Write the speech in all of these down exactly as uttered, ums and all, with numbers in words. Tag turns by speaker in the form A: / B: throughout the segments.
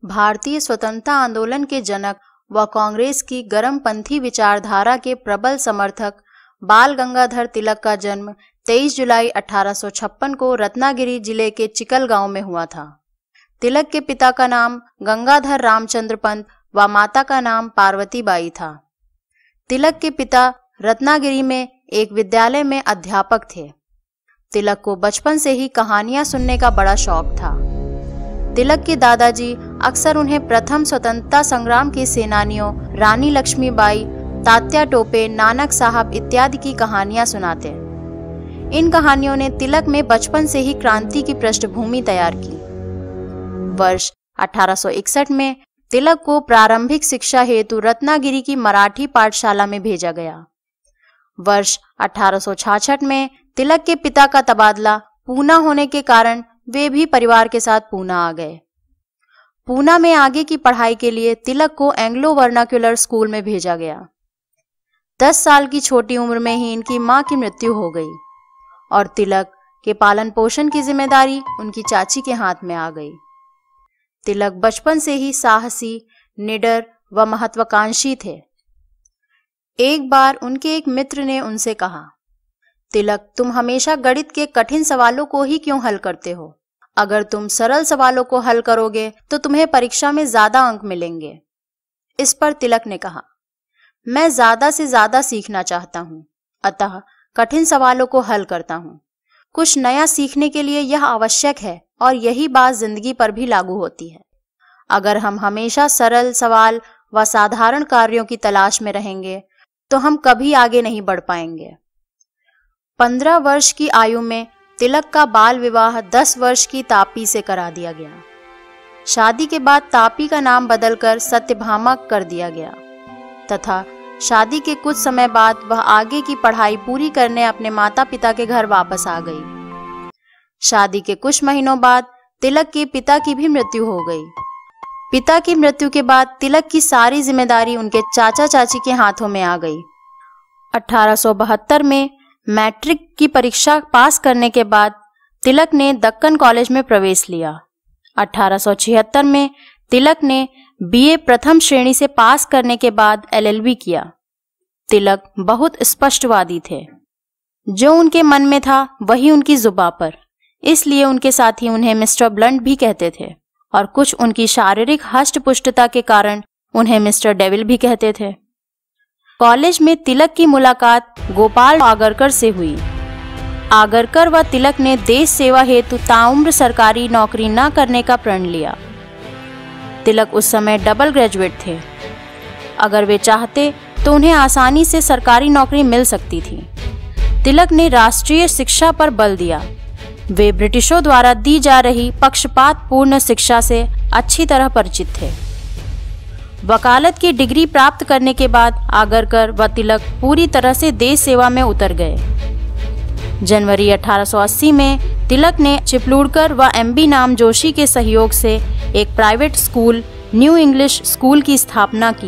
A: भारतीय स्वतंत्रता आंदोलन के जनक व कांग्रेस की गर्मपंथी विचारधारा के प्रबल समर्थक बाल गंगाधर तिलक का जन्म तेईस जुलाई अठारह सौ छप्पन को रत्नागिरी जिले के चिकल गांव में हुआ था। तिलक के पिता का नाम गंगाधर रामचंद्र पंत व माता का नाम पार्वती बाई था। तिलक के पिता रत्नागिरी में एक विद्यालय में अध्यापक थे। तिलक को बचपन से ही कहानियां सुनने का बड़ा शौक था। तिलक के दादाजी अक्सर उन्हें प्रथम स्वतंत्रता संग्राम के सेनानियों रानी लक्ष्मीबाई, तात्या टोपे, नानक साहब इत्यादि की कहानियां सुनाते। इन कहानियों ने तिलक में बचपन से ही क्रांति की पृष्ठभूमि तैयार की। वर्ष अठारह सौ इकसठ में तिलक को प्रारंभिक शिक्षा हेतु रत्नागिरी की मराठी पाठशाला में भेजा गया। वर्ष अठारह सौ छियासठ में तिलक के पिता का तबादला पूना होने के कारण वे भी परिवार के साथ पूना आ गए। पूना में आगे की पढ़ाई के लिए तिलक को एंग्लो वर्नाक्युलर स्कूल में भेजा गया। दस साल की छोटी उम्र में ही इनकी मां की मृत्यु हो गई और तिलक के पालन पोषण की जिम्मेदारी उनकी चाची के हाथ में आ गई। तिलक बचपन से ही साहसी, निडर व महत्वाकांक्षी थे। एक बार उनके एक मित्र ने उनसे कहा, तिलक, तुम हमेशा गणित के कठिन सवालों को ही क्यों हल करते हो? अगर तुम सरल सवालों को हल करोगे तो तुम्हें परीक्षा में ज्यादा अंक मिलेंगे। इस पर तिलक ने कहा, मैं ज्यादा से ज्यादा सीखना चाहता हूँ, अतः कठिन सवालों को हल करता हूँ। कुछ नया सीखने के लिए यह आवश्यक है और यही बात जिंदगी पर भी लागू होती है। अगर हम हमेशा सरल सवाल व साधारण कार्यों की तलाश में रहेंगे तो हम कभी आगे नहीं बढ़ पाएंगे। पंद्रह वर्ष की आयु में तिलक का बाल विवाह दस वर्ष की तापी से करा दिया गया। शादी के बाद तापी का नाम बदलकर सत्यभामा कर दिया गया तथा शादी के कुछ समय बाद वह आगे की पढ़ाई पूरी करने अपने माता पिता के घर वापस आ गई। शादी के कुछ महीनों बाद तिलक के पिता की भी मृत्यु हो गई। पिता की मृत्यु के बाद तिलक की सारी जिम्मेदारी उनके चाचा चाची के हाथों में आ गई। अठारह सौ बहत्तर में मैट्रिक की परीक्षा पास करने के बाद तिलक ने दक्कन कॉलेज में प्रवेश लिया। अठारह सौ छिहत्तर में तिलक ने बीए प्रथम श्रेणी से पास करने के बाद एलएलबी किया। तिलक बहुत स्पष्टवादी थे। जो उनके मन में था वही उनकी जुबां पर, इसलिए उनके साथी उन्हें मिस्टर ब्लंट भी कहते थे और कुछ उनकी शारीरिक हष्टपुष्टता के कारण उन्हें मिस्टर डेविल भी कहते थे। कॉलेज में तिलक की मुलाकात गोपाल आगरकर से हुई। आगरकर व तिलक ने देश सेवा हेतु ताउम्र सरकारी नौकरी न करने का प्रण लिया। तिलक उस समय डबल ग्रेजुएट थे। अगर वे चाहते तो उन्हें आसानी से सरकारी नौकरी मिल सकती थी। तिलक ने राष्ट्रीय शिक्षा पर बल दिया। वे ब्रिटिशों द्वारा दी जा रही पक्षपातपूर्ण शिक्षा से अच्छी तरह परिचित थे। वकालत की डिग्री प्राप्त करने के बाद आगरकर व तिलक पूरी तरह से देश सेवा में उतर गए। जनवरी अठारह सौ अस्सी में तिलक ने चिपलूणकर व एमबी नाम जोशी के सहयोग से एक private school new English school की स्थापना की।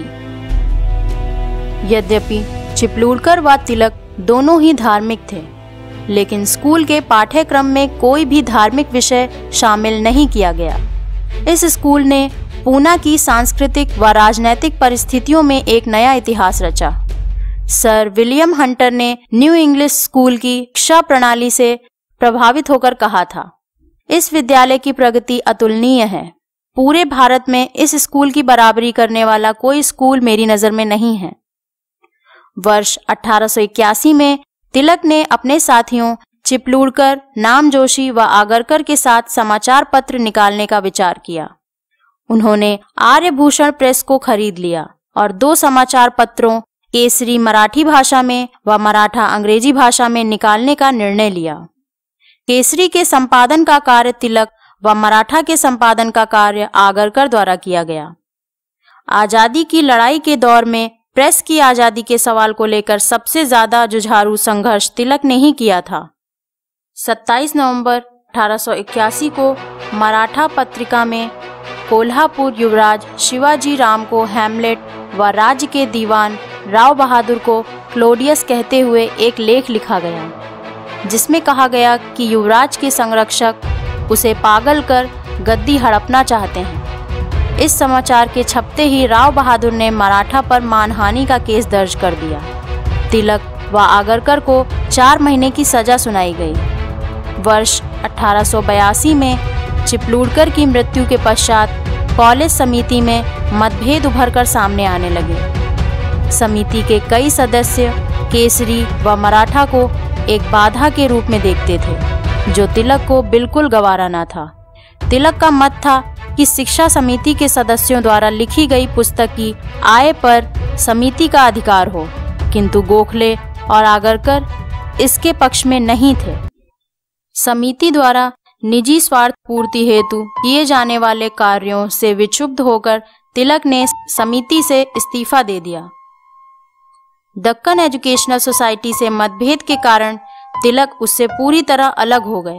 A: यद्यपि चिपलूणकर व तिलक दोनों ही धार्मिक थे, लेकिन स्कूल के पाठ्यक्रम में कोई भी धार्मिक विषय शामिल नहीं किया गया। इस स्कूल ने पूना की सांस्कृतिक व राजनैतिक परिस्थितियों में एक नया इतिहास रचा। सर विलियम हंटर ने न्यू इंग्लिश स्कूल की शिक्षा प्रणाली से प्रभावित होकर कहा था, इस विद्यालय की प्रगति अतुलनीय है। पूरे भारत में इस स्कूल की बराबरी करने वाला कोई स्कूल मेरी नजर में नहीं है। वर्ष अठारह सौ इक्यासी में तिलक ने अपने साथियों चिपलूणकर, नामजोशी व आगरकर के साथ समाचार पत्र निकालने का विचार किया। उन्होंने आर्यभूषण प्रेस को खरीद लिया और दो समाचार पत्रों, केसरी मराठी भाषा में व मराठा अंग्रेजी भाषा में निकालने का निर्णय लिया। केसरी के संपादन का कार्य तिलक व मराठा के संपादन का कार्य आगरकर द्वारा किया गया। आजादी की लड़ाई के दौर में प्रेस की आजादी के सवाल को लेकर सबसे ज्यादा जुझारू संघर्ष तिलक ने ही किया था। सत्ताईस नवंबर अठारह सौ इक्यासी को मराठा पत्रिका में कोल्हापुर युवराज शिवाजी राम को हैमलेट व राज्य के दीवान राव बहादुर को क्लोडियस कहते हुए एक लेख लिखा गया, जिसमें कहा गया कि युवराज के संरक्षक उसे पागल कर गद्दी हड़पना चाहते हैं। इस समाचार के छपते ही राव बहादुर ने मराठा पर मानहानि का केस दर्ज कर दिया। तिलक व आगरकर को चार महीने की सजा सुनाई गई। वर्ष अठारह सौ बयासी में चिपलूणकर की मृत्यु के पश्चात कॉलेज समिति में मतभेद उभरकर सामने आने लगे। समिति के कई सदस्य केसरी व मराठा को एक बाधा के रूप में देखते थे, जो तिलक को बिल्कुल गवारा न था। तिलक का मत था कि शिक्षा समिति के सदस्यों द्वारा लिखी गई पुस्तक की आय पर समिति का अधिकार हो, किंतु गोखले और आगरकर इसके पक्ष में नहीं थे। समिति द्वारा निजी स्वार्थ पूर्ति हेतु किए जाने वाले कार्यों से विक्षुब्ध होकर तिलक ने समिति से इस्तीफा दे दिया। दक्कन एजुकेशनल सोसाइटी से मतभेद के कारण तिलक उससे पूरी तरह अलग हो गए।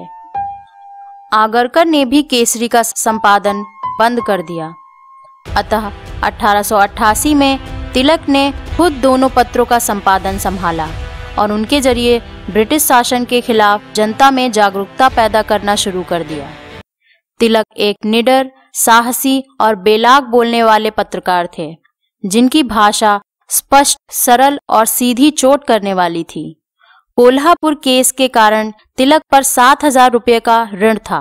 A: आगरकर ने भी केसरी का संपादन बंद कर दिया। अतः अठारह सौ अट्ठासी में तिलक ने खुद दोनों पत्रों का संपादन संभाला और उनके जरिए ब्रिटिश शासन के खिलाफ जनता में जागरूकता पैदा करना शुरू कर दिया। तिलक एक निडर, साहसी और बेलाग बोलने वाले पत्रकार थे, जिनकी भाषा स्पष्ट, सरल और सीधी चोट करने वाली थी। कोल्हापुर केस के कारण तिलक पर सात हजार रुपये का ऋण था।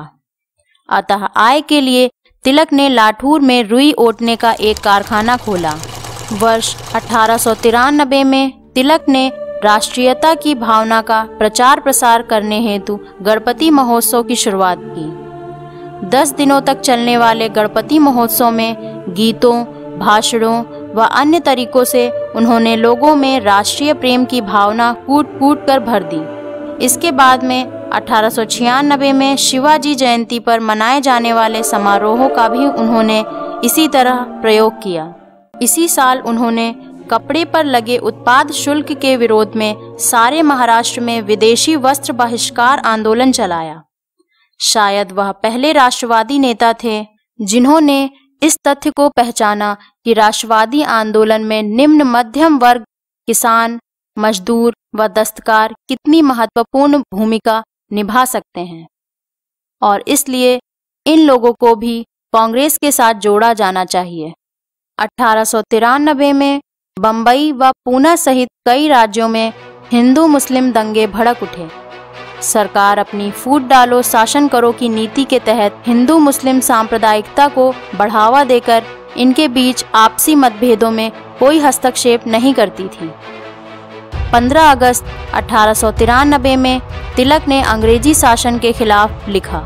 A: अतः आय के लिए तिलक ने लाठूर में रुई ओटने का एक कारखाना खोला। वर्ष अठारह सौ तिरानबे में तिलक ने राष्ट्रीयता की भावना का प्रचार प्रसार करने हेतु गणपति महोत्सव की शुरुआत की। दस दिनों तक चलने वाले गणपति महोत्सव में गीतों, भाषणों व अन्य तरीकों से उन्होंने लोगों में राष्ट्रीय प्रेम की भावना कूट कूट कर भर दी। इसके बाद में अठारह सौ छियानबे में शिवाजी जयंती पर मनाए जाने वाले समारोहों का भी उन्होंने इसी तरह प्रयोग किया। इसी साल उन्होंने कपड़े पर लगे उत्पाद शुल्क के विरोध में सारे महाराष्ट्र में विदेशी वस्त्र बहिष्कार आंदोलन चलाया। शायद वह पहले राष्ट्रवादी नेता थे जिन्होंने इस तथ्य को पहचाना कि राष्ट्रवादी आंदोलन में निम्न मध्यम वर्ग, किसान, मजदूर व दस्तकार कितनी महत्वपूर्ण भूमिका निभा सकते हैं, और इसलिए इन लोगों को भी कांग्रेस के साथ जोड़ा जाना चाहिए। अठारह सौ तिरानबे में बम्बई व पूना सहित कई राज्यों में हिंदू मुस्लिम दंगे भड़क उठे। सरकार अपनी फूट डालो शासन करो की नीति के तहत हिंदू मुस्लिम सांप्रदायिकता को बढ़ावा देकर इनके बीच आपसी मतभेदों में कोई हस्तक्षेप नहीं करती थी। पंद्रह अगस्त अठारह सौ तिरानबे में तिलक ने अंग्रेजी शासन के खिलाफ लिखा।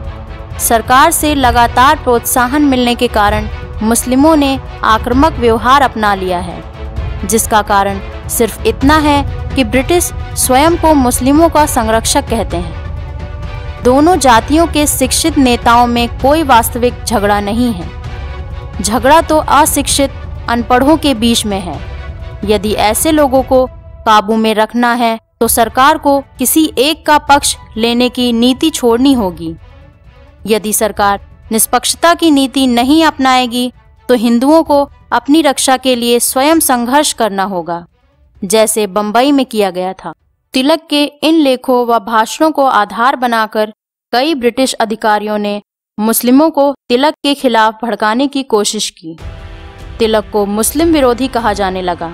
A: सरकार से लगातार प्रोत्साहन मिलने के कारण मुस्लिमों ने आक्रामक व्यवहार अपना लिया है, जिसका कारण सिर्फ इतना है कि ब्रिटिश स्वयं को मुस्लिमों का संरक्षक कहते हैं। दोनों जातियों के शिक्षित नेताओं में कोई वास्तविक झगड़ा नहीं है। झगड़ा तो अशिक्षित अनपढ़ों के बीच में है। यदि ऐसे लोगों को काबू में रखना है तो सरकार को किसी एक का पक्ष लेने की नीति छोड़नी होगी। यदि सरकार निष्पक्षता की नीति नहीं अपनाएगी तो हिंदुओं को अपनी रक्षा के लिए स्वयं संघर्ष करना होगा, जैसे बंबई में किया गया था। तिलक के इन लेखों व भाषणों को आधार बनाकर कई ब्रिटिश अधिकारियों ने मुस्लिमों को तिलक के खिलाफ भड़काने की कोशिश की। तिलक को मुस्लिम विरोधी कहा जाने लगा।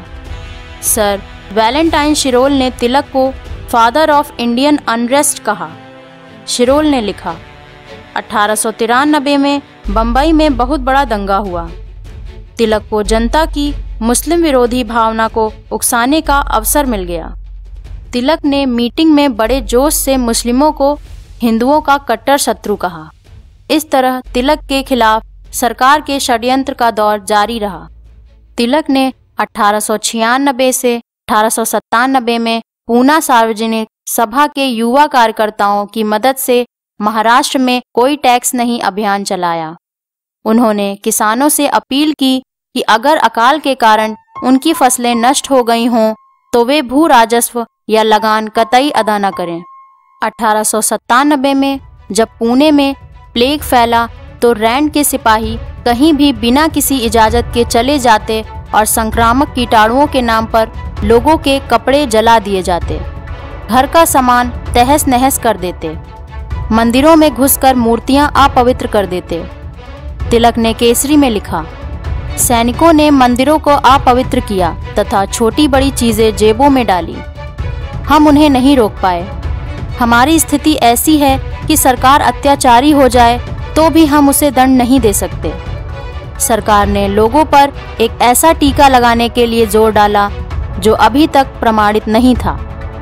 A: सर वैलेंटाइन शिरोल ने तिलक को फादर ऑफ इंडियन अनरेस्ट कहा। शिरोल ने लिखा, अठारह सौ तिरानबे में बंबई में बहुत बड़ा दंगा हुआ। तिलक को जनता की मुस्लिम विरोधी भावना को उकसाने का अवसर मिल गया। तिलक ने मीटिंग में बड़े जोश से मुस्लिमों को हिंदुओं का कट्टर शत्रु कहा। इस तरह तिलक के खिलाफ सरकार के षड्यंत्र का दौर जारी रहा। तिलक ने अठारह सौ छियानबे से अठारह सौ सत्तानबे में पूना सार्वजनिक सभा के युवा कार्यकर्ताओं की मदद से महाराष्ट्र में कोई टैक्स नहीं अभियान चलाया। उन्होंने किसानों से अपील की कि अगर अकाल के कारण उनकी फसलें नष्ट हो गई हों तो वे भू राजस्व या लगान कतई अदा न करें। अठारह सौ सत्तानबे में जब पुणे में प्लेग फैला तो रैंड के सिपाही कहीं भी बिना किसी इजाजत के चले जाते और संक्रामक कीटाणुओं के नाम पर लोगों के कपड़े जला दिए जाते, घर का सामान तहस नहस कर देते, मंदिरों में घुसकर मूर्तियां अपवित्र कर देते। तिलक ने केसरी में लिखा, सैनिकों ने मंदिरों को अपवित्र किया तथा छोटी बड़ी चीजें जेबों में डाली। हम उन्हें नहीं रोक पाए। हमारी स्थिति ऐसी है कि सरकार अत्याचारी हो जाए तो भी हम उसे दंड नहीं दे सकते। सरकार ने लोगों पर एक ऐसा टीका लगाने के लिए जोर डाला जो अभी तक प्रमाणित नहीं था।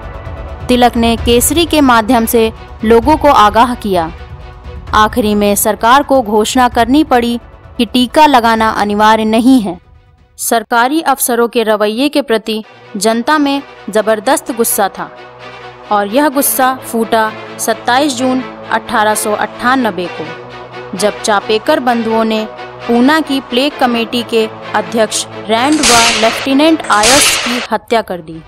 A: तिलक ने केसरी के माध्यम से लोगों को आगाह किया। आखिरी में सरकार को घोषणा करनी पड़ी कि टीका लगाना अनिवार्य नहीं है। सरकारी अफसरों के रवैये के प्रति जनता में जबरदस्त गुस्सा था और यह गुस्सा फूटा सत्ताईस जून अठारह सौ अट्ठानबे को, जब चापेकर बंधुओं ने पूना की प्लेग कमेटी के अध्यक्ष रैंड व लेफ्टिनेंट आयर्स की हत्या कर दी।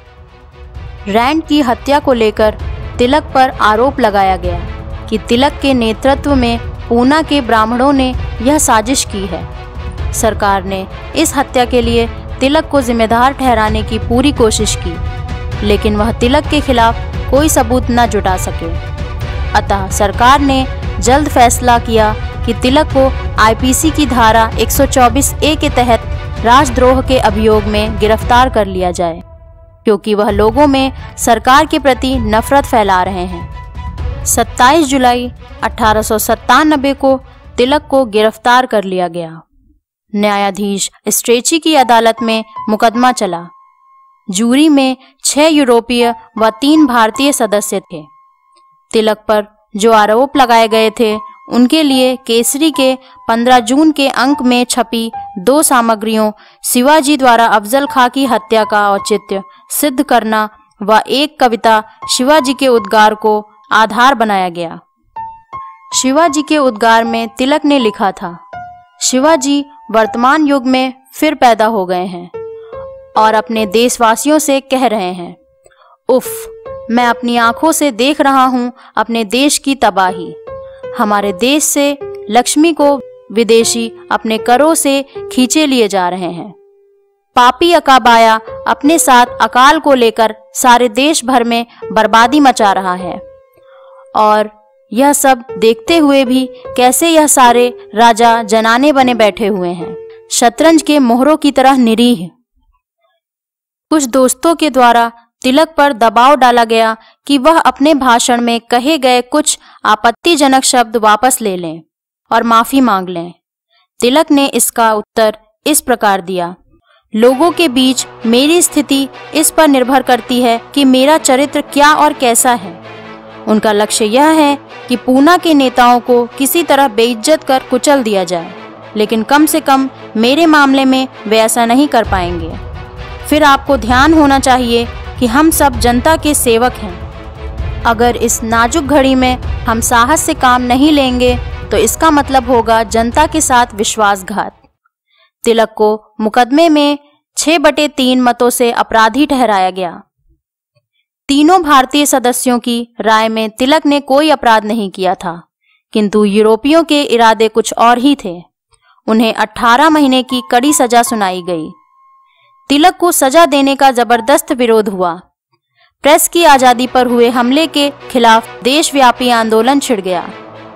A: रैंड की हत्या को लेकर तिलक पर आरोप लगाया गया कि तिलक के नेतृत्व में पूना के ब्राह्मणों ने यह साजिश की है। सरकार ने इस हत्या के लिए तिलक को जिम्मेदार ठहराने की पूरी कोशिश की, लेकिन वह तिलक के खिलाफ कोई सबूत न जुटा सके। अतः सरकार ने जल्द फैसला किया कि तिलक को आई पी सी की धारा एक सौ चौबीस ए के तहत राजद्रोह के अभियोग में गिरफ्तार कर लिया जाए, क्योंकि वह लोगों में सरकार के प्रति नफरत फैला रहे हैं। सत्ताईस जुलाई अठारह सौ सत्तानबे को तिलक को गिरफ्तार कर लिया गया। न्यायाधीश स्ट्रेची की अदालत में मुकदमा चला। जूरी में छह यूरोपीय व तीन भारतीय सदस्य थे। तिलक पर जो आरोप लगाए गए थे उनके लिए केसरी के पंद्रह जून के अंक में छपी दो सामग्रियों शिवाजी द्वारा अफजल खां की हत्या का औचित्य सिद्ध करना व एक कविता शिवाजी के उद्गार को आधार बनाया गया। शिवाजी के उद्गार में तिलक ने लिखा था, शिवाजी वर्तमान युग में फिर पैदा हो गए हैं और अपने देशवासियों से कह रहे हैं, उफ, मैं अपनी आंखों से देख रहा हूं अपने देश की तबाही। हमारे देश से लक्ष्मी को विदेशी अपने करों से खींचे लिए जा रहे हैं। पापी अकाबाया अपने साथ अकाल को लेकर सारे देश भर में बर्बादी मचा रहा है और यह सब देखते हुए भी कैसे यह सारे राजा जनाने बने बैठे हुए हैं, शतरंज के मोहरों की तरह निरीह। कुछ दोस्तों के द्वारा तिलक पर दबाव डाला गया कि वह अपने भाषण में कहे गए कुछ आपत्तिजनक शब्द वापस ले लें और माफी मांग लें। तिलक ने इसका उत्तर इस प्रकार दिया, लोगों के बीच मेरी स्थिति इस पर निर्भर करती है कि मेरा चरित्र क्या और कैसा है। उनका लक्ष्य यह है कि पूना के नेताओं को किसी तरह बेइज्जत कर कुचल दिया जाए, लेकिन कम से कम मेरे मामले में वे ऐसा नहीं कर पाएंगे। फिर आपको ध्यान होना चाहिए कि हम सब जनता के सेवक हैं। अगर इस नाजुक घड़ी में हम साहस से काम नहीं लेंगे तो इसका मतलब होगा जनता के साथ विश्वासघात। तिलक को मुकदमे में छह बटे तीन मतों से अपराधी ठहराया गया। तीनों भारतीय सदस्यों की राय में तिलक ने कोई अपराध नहीं किया था, किंतु यूरोपियों के इरादे कुछ और ही थे। उन्हें अठारह महीने की कड़ी सजा सुनाई गई। तिलक को सजा देने का जबरदस्त विरोध हुआ। प्रेस की आजादी पर हुए हमले के खिलाफ देशव्यापी आंदोलन छिड़ गया।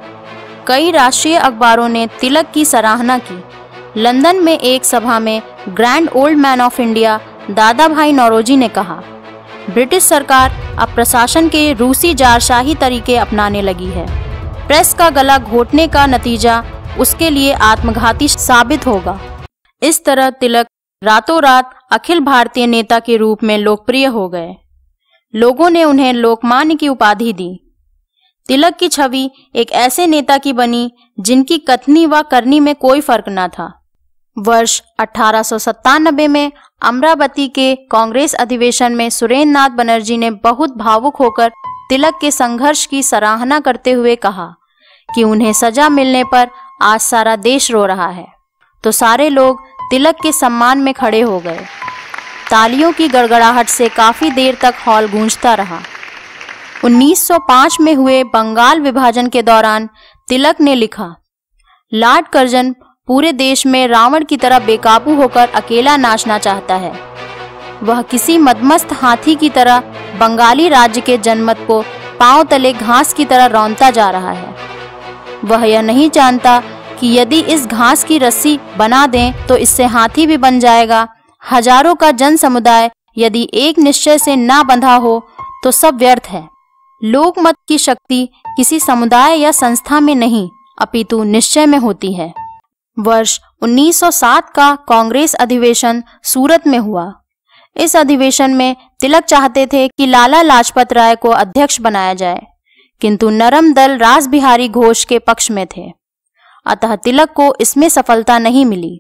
A: कई राष्ट्रीय अखबारों ने तिलक की सराहना की। लंदन में एक सभा में grand old man of India Dadabhai Naoroji ने कहा, ब्रिटिश सरकार अब प्रशासन के रूसी जारशाही तरीके अपनाने लगी है। प्रेस का गला घोटने का नतीजा उसके लिए आत्मघाती साबित होगा। इस तरह तिलक रातों रात अखिल भारतीय नेता के रूप में लोकप्रिय हो गए। लोगों ने उन्हें लोकमान्य की उपाधि दी। तिलक की छवि एक ऐसे नेता की बनी जिनकी कथनी व करनी में कोई फर्क न था। वर्ष अठारह सौ सत्तानबे में अमरावती के कांग्रेस अधिवेशन में सुरेंद्र नाथ बनर्जी ने बहुत भावुक होकर तिलक के संघर्ष की सराहना करते हुए कहा कि उन्हें सजा मिलने पर आज सारा देश रो रहा है। तो सारे लोग तिलक के सम्मान में खड़े हो गए। तालियों की गड़गड़ाहट से काफी देर तक हॉल गूंजता रहा। उन्नीस सौ पाँच में हुए बंगाल विभाजन के दौरान तिलक ने लिखा, लॉर्ड कर्जन पूरे देश में रावण की तरह बेकाबू होकर अकेला नाचना चाहता है। वह किसी मदमस्त हाथी की तरह बंगाली राज्य के जनमत को पांव तले घास की तरह रौंदता जा रहा है। वह यह नहीं जानता कि यदि इस घास की रस्सी बना दें तो इससे हाथी भी बन जाएगा। हजारों का जन समुदाय यदि एक निश्चय से ना बंधा हो तो सब व्यर्थ है। लोकमत की शक्ति किसी समुदाय या संस्था में नहीं अपितु निश्चय में होती है। वर्ष उन्नीस सौ सात का कांग्रेस अधिवेशन सूरत में हुआ। इस अधिवेशन में तिलक चाहते थे कि लाला लाजपत राय को अध्यक्ष बनाया जाए, किंतु नरम दल रास बिहारी घोष के पक्ष में थे, अतः तिलक को इसमें सफलता नहीं मिली।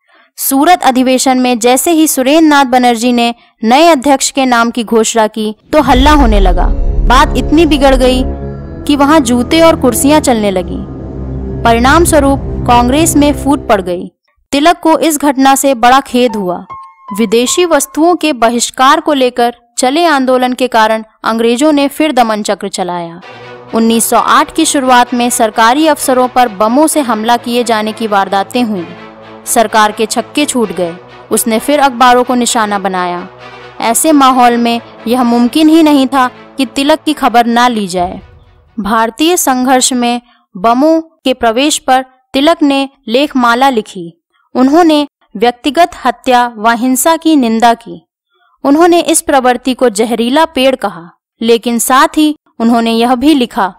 A: सूरत अधिवेशन में जैसे ही सुरेंद्र नाथ बनर्जी ने नए अध्यक्ष के नाम की घोषणा की तो हल्ला होने लगा। बात इतनी बिगड़ गई कि वहां जूते और कुर्सियां चलने लगी। परिणाम स्वरूप कांग्रेस में फूट पड़ गई। तिलक को इस घटना से बड़ा खेद हुआ। विदेशी वस्तुओं के बहिष्कार को लेकर चले आंदोलन के कारण अंग्रेजों ने फिर दमन चक्र चलाया। उन्नीस सौ आठ की शुरुआत में सरकारी अफसरों पर बमों से हमला किए जाने की वारदातें हुई। सरकार के छक्के छूट गए। उसने फिर अखबारों को निशाना बनाया। ऐसे माहौल में यह मुमकिन ही नहीं था कि तिलक की खबर ना ली जाए। भारतीय संघर्ष में बमों के प्रवेश पर तिलक ने लेखमाला लिखी। उन्होंने व्यक्तिगत हत्या व हिंसा की निंदा की। उन्होंने इस प्रवृत्ति को जहरीला पेड़ कहा, लेकिन साथ ही उन्होंने यह भी लिखा,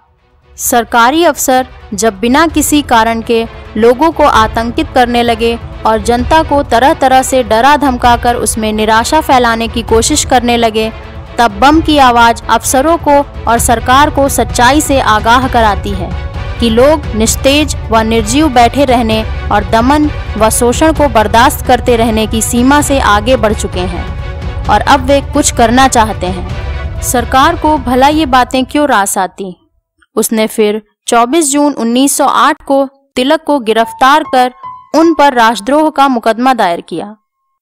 A: सरकारी अफसर जब बिना किसी कारण के लोगों को आतंकित करने लगे और जनता को तरह तरह से डरा धमकाकर उसमें निराशा फैलाने की कोशिश करने लगे, तब बम की आवाज अफसरों को और सरकार को सच्चाई से आगाह कराती है कि लोग निस्तेज व निर्जीव बैठे रहने और दमन व शोषण को बर्दाश्त करते रहने की सीमा से आगे बढ़ चुके हैं और अब वे कुछ करना चाहते हैं। सरकार को भला ये बातें क्यों रास आती। उसने फिर चौबीस जून उन्नीस सौ आठ को तिलक को गिरफ्तार कर उन पर राष्ट्रद्रोह का मुकदमा दायर किया।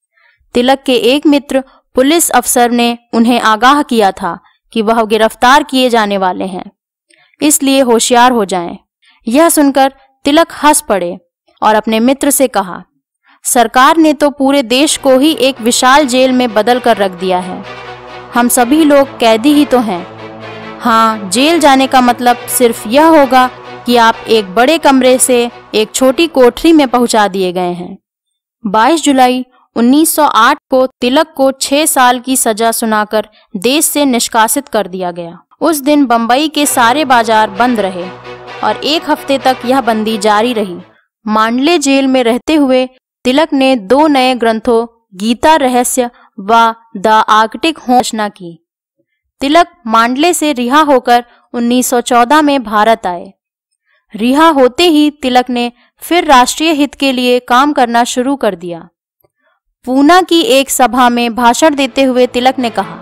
A: तिलक के एक मित्र पुलिस अफसर ने उन्हें आगाह किया था कि वह गिरफ्तार किए जाने वाले हैं, इसलिए होशियार हो जाएं। यह सुनकर तिलक हंस पड़े और अपने मित्र से कहा, सरकार ने तो पूरे देश को ही एक विशाल जेल में बदल कर रख दिया है। हम सभी लोग कैदी ही तो हैं। हाँ, जेल जाने का मतलब सिर्फ यह होगा कि आप एक बड़े कमरे से एक छोटी कोठरी में पहुंचा दिए गए हैं। बाईस जुलाई उन्नीस सौ आठ को तिलक को छह साल की सजा सुनाकर देश से निष्कासित कर दिया गया। उस दिन बंबई के सारे बाजार बंद रहे और एक हफ्ते तक यह बंदी जारी रही। मांडले जेल में रहते हुए तिलक ने दो नए ग्रंथों गीता रहस्य व द आर्कटिक होम रचना की। तिलक मांडले से रिहा होकर उन्नीस सौ चौदह में भारत आए। रिहा होते ही तिलक ने फिर राष्ट्रीय हित के लिए काम करना शुरू कर दिया। पूना की एक सभा में भाषण देते हुए तिलक ने कहा,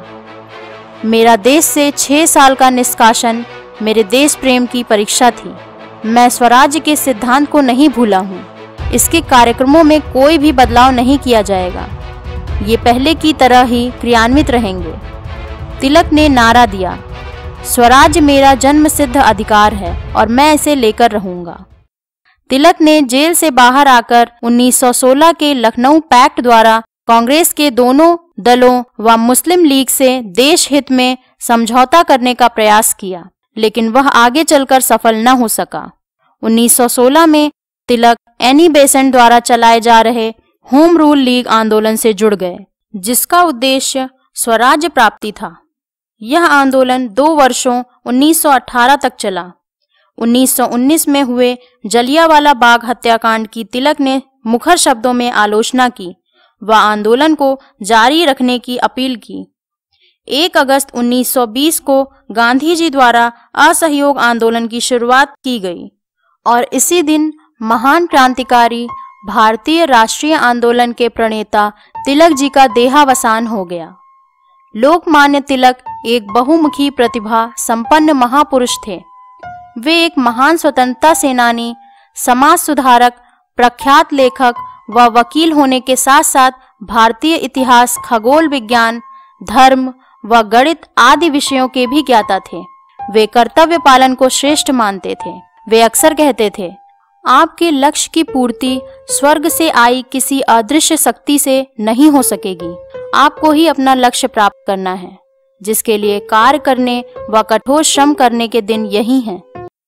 A: मेरा देश से छह साल का निष्कासन मेरे देश प्रेम की परीक्षा थी। मैं स्वराज्य के सिद्धांत को नहीं भूला हूँ। इसके कार्यक्रमों में कोई भी बदलाव नहीं किया जाएगा। ये पहले की तरह ही क्रियान्वित रहेंगे। तिलक ने नारा दिया, स्वराज्य मेरा जन्मसिद्ध अधिकार है और मैं इसे लेकर रहूंगा। तिलक ने जेल से बाहर आकर उन्नीस सौ सोलह के लखनऊ पैक्ट द्वारा कांग्रेस के दोनों दलों व मुस्लिम लीग से देश हित में समझौता करने का प्रयास किया, लेकिन वह आगे चलकर सफल न हो सका। उन्नीस सौ सोलह में तिलक एनी बेसेंट द्वारा चलाए जा रहे होम रूल लीग आंदोलन से जुड़ गए, जिसका उद्देश्य स्वराज्य प्राप्ति था। यह आंदोलन दो वर्षों उन्नीस सौ अठारह तक चला। उन्नीस सौ उन्नीस में हुए जलियांवाला बाग हत्याकांड की तिलक ने मुखर शब्दों में आलोचना की व आंदोलन को जारी रखने की अपील की। एक अगस्त उन्नीस सौ बीस को गांधी जी द्वारा असहयोग आंदोलन की शुरुआत की गई और इसी दिन महान क्रांतिकारी भारतीय राष्ट्रीय आंदोलन के प्रणेता तिलक जी का देहावसान हो गया। लोकमान्य तिलक एक बहुमुखी प्रतिभा संपन्न महापुरुष थे। वे एक महान स्वतंत्रता सेनानी, समाज सुधारक, प्रख्यात लेखक व वकील होने के साथ साथ भारतीय इतिहास, खगोल विज्ञान, धर्म व गणित आदि विषयों के भी ज्ञाता थे। वे कर्तव्य पालन को श्रेष्ठ मानते थे। वे अक्सर कहते थे, आपके लक्ष्य की पूर्ति स्वर्ग से आई किसी अदृश्य शक्ति से नहीं हो सकेगी। आपको ही अपना लक्ष्य प्राप्त करना है, जिसके लिए कार्य करने व कठोर श्रम करने के दिन यही हैं।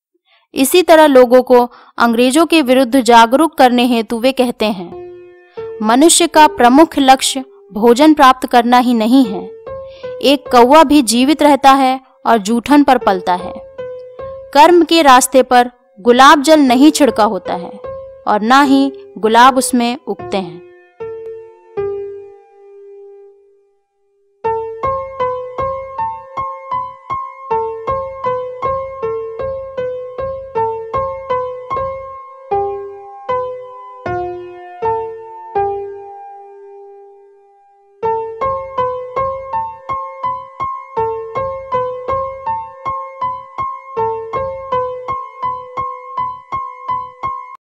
A: इसी तरह लोगों को अंग्रेजों के विरुद्ध जागरूक करने हेतु वे कहते हैं, मनुष्य का प्रमुख लक्ष्य भोजन प्राप्त करना ही नहीं है। एक कौवा भी जीवित रहता है और जूठन पर पलता है। कर्म के रास्ते पर गुलाब जल नहीं छिड़का होता है और ना ही गुलाब उसमें उगते हैं।